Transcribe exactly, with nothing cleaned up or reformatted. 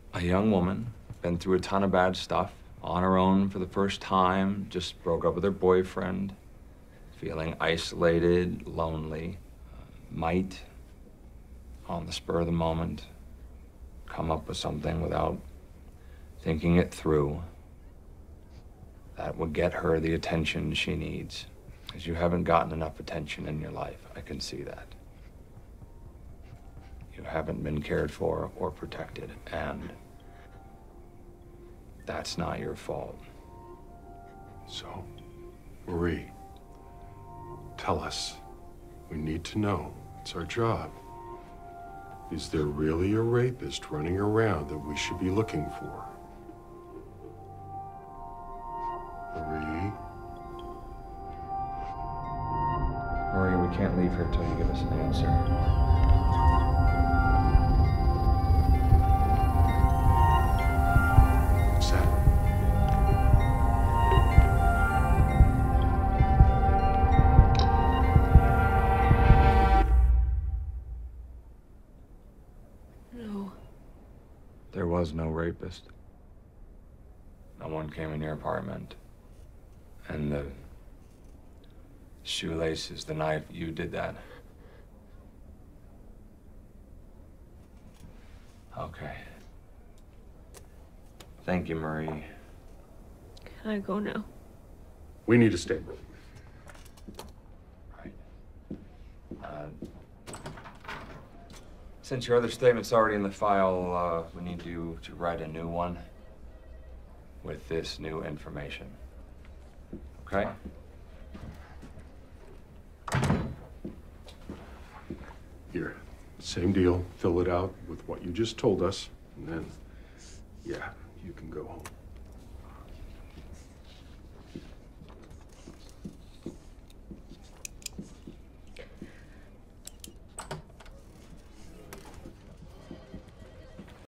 A young woman, been through a ton of bad stuff, on her own for the first time, just broke up with her boyfriend, feeling isolated, lonely, uh, might, on the spur of the moment, come up with something without thinking it through that would get her the attention she needs. Because you haven't gotten enough attention in your life. I can see that. You haven't been cared for or protected, and that's not your fault. So, Marie, tell us. We need to know. It's our job. Is there really a rapist running around that we should be looking for? Marie? Marie, we can't leave here till you give us an answer. No. There was no rapist. No one came in your apartment. And the shoelaces, the knife, you did that. Okay. Thank you, Marie. Can I go now? We need a statement. Right. Uh, since your other statement's already in the file, uh, we need you to write a new one with this new information. Okay? Here, same deal. Fill it out with what you just told us, and then, yeah, you can go home.